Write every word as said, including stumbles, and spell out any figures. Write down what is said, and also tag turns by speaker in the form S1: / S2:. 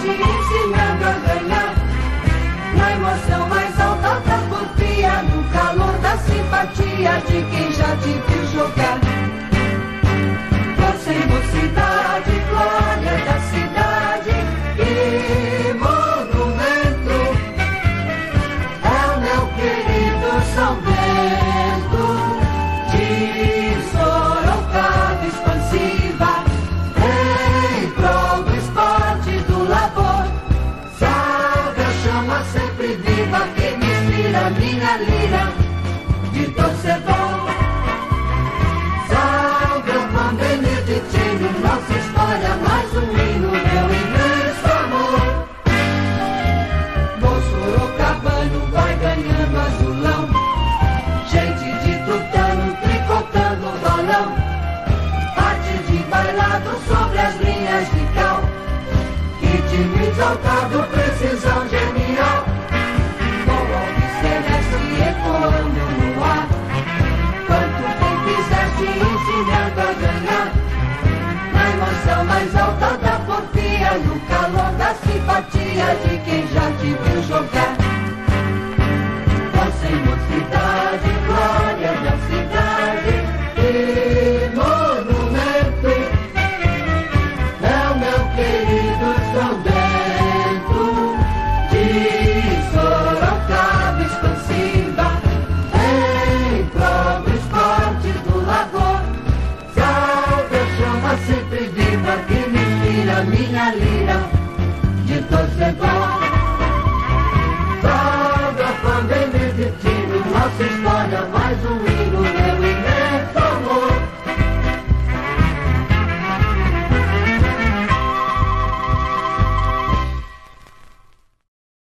S1: te ensinando a ganhar. Na emoção mais alta da porfia, no calor da simpatia de quem já te viu jogar. Força e mocidade, glória da cidade e monumento. É o meu querido São Bento, de Sorocaba expansiva, em prol do esporte e do labor. Salve a chama sempre viva que me inspira minha lira de torcedor. Salve o Pão Beneditino, nossa história, mais um hino, meu imenso amor. O sorocabano vai ganhando azulão, gente de tutano tricotando o balão, parte de bailado sobre as linhas de cal, ritmo exaltado, precisão genial, com algo celeste ecoando no ar. Quanto bem fizeste ensinando a ganhar, na emoção mais alta da porfia, no calor da simpatia de quem já te viu jogar.